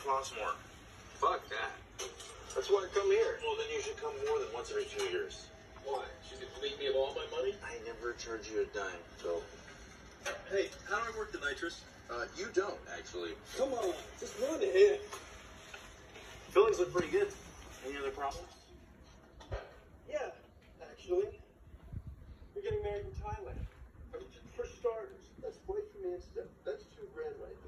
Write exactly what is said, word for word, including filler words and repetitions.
costs more. Fuck that. That's why I come here. Well, then you should come more than once every two years. Why? Should you leave me of all my money? I never charge you a dime, so. Hey, how do I work the nitrous? Uh, you don't, actually. Come on, just run ahead. Fillings look pretty good. Any other problems? Yeah, actually. We're getting married in Thailand. I mean, for starters, that's way for me and Steph. That's two grand right